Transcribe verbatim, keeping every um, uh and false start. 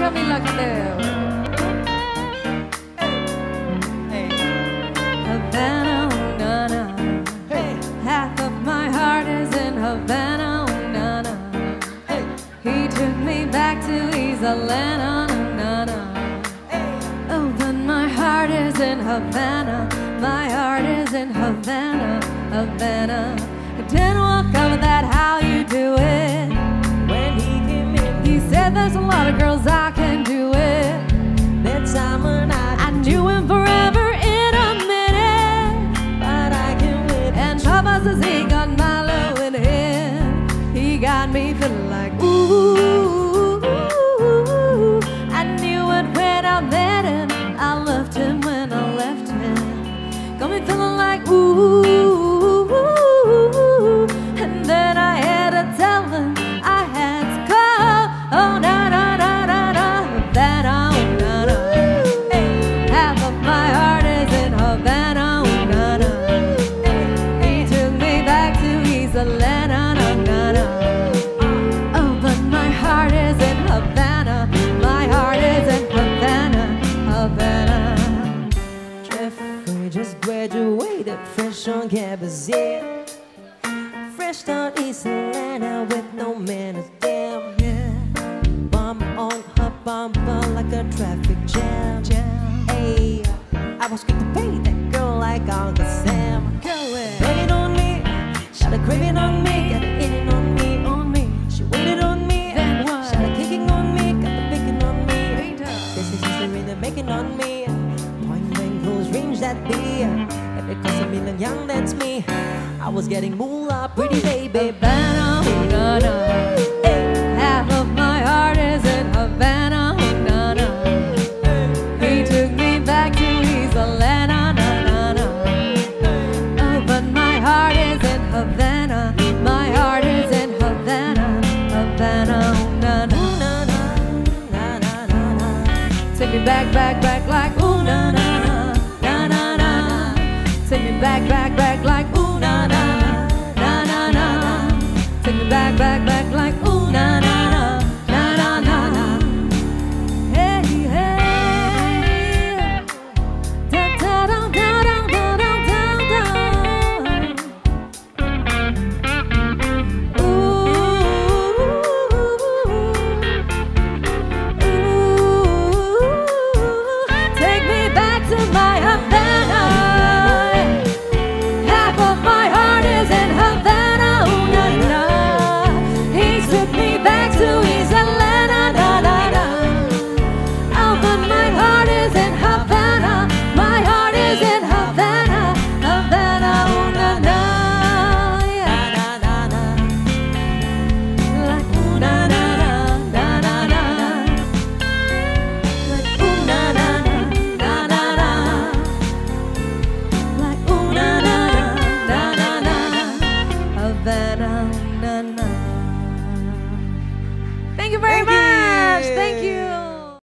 Camila Cabello. Havana, oh, na, na. Hey. Half of my heart is in Havana, oh, na, na. Hey. He took me back to East Atlanta, oh, na, na. Hey. Oh, but my heart is in Havana. My heart is in Havana, Havana. I didn't walk over that, how you do it. When he came in, He said there's a lot of girls I can do it. that summer night, I knew him forever in a minute, but I can wait. and Papa says he got Milo in him. He got me feeling like ooh. I knew it when I met him. I loved him when I left him. Got me feeling like ooh. And then I had to tell him I had to go. Oh, na na na na na. Havana, oh, na na. Hey. Half of my heart is in Havana, oh, na na. Hey. He took me back to East Atlanta, na na na. Oh, but my heart is in Havana. My heart is in Havana, Havana. Jeffrey just graduated fresh on campus, yeah. Fresh out East Atlanta with no manners, damn, yeah. Bump on her bumper like a traffic jam, jam. Hey, I was quick to pay that girl like Uncle Sam. Go it. Waited on me, started craving on me, got it in on me, on me. She waited on me, Then what? started kicking on me, got the picking on me. Later. This is history they're making on me. Point blank close range that be. And because a million young, that's me. I was getting moolah, pretty baby. Havana, oh, na na. Hey. Half of my heart is in Havana, oh, na na. He took me back to East Atlanta, na na na. Oh, but my heart is in Havana. My heart is in Havana, Havana, oh, na na. Ooh, na, na, na, na, na, na. Take me back, back, back like ooh na na na, na na na. Take me back, back, back like ooh na na, na na na. Take me back, back, back.